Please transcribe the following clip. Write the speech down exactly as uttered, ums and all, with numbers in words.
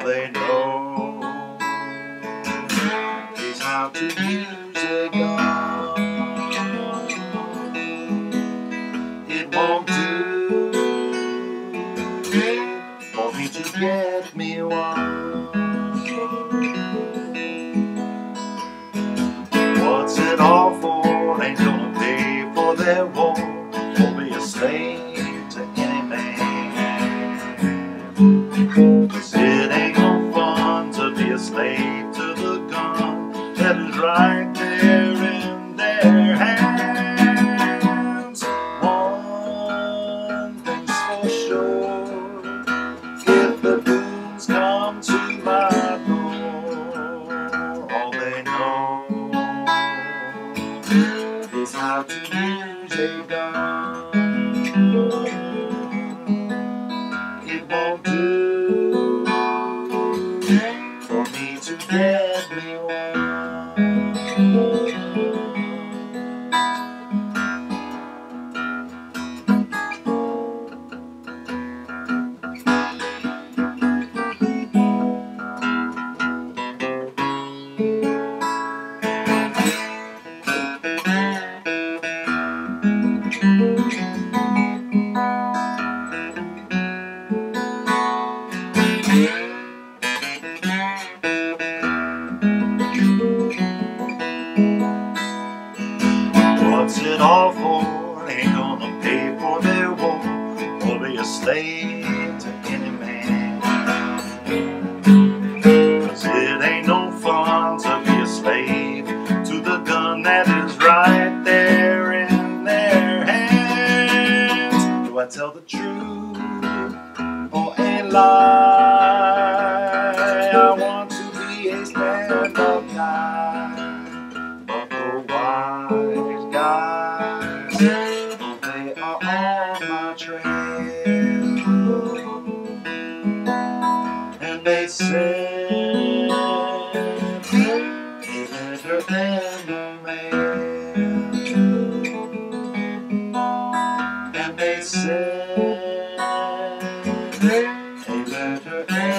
they know is how to use a gun. It won't do for me to get me one. What's it all for? Ain't gonna pay for their war or be a slave to any man. 'Cause it ain't no fun to be a slave to the gun that is right there in their hands. One thing's for sure, if the goons come to my door, all they know is how to use a gun. It won't do for me to get me one. What's it all for? Ain't gonna pay for their war or be a slave to any man. 'Cause it ain't no fun to be a slave to the gun that is right there in their hands. Do I tell the truth or a lie? I want to be a stand-up guy, but the wise guys, they are on my trail, and they say better than the man, and they say a letter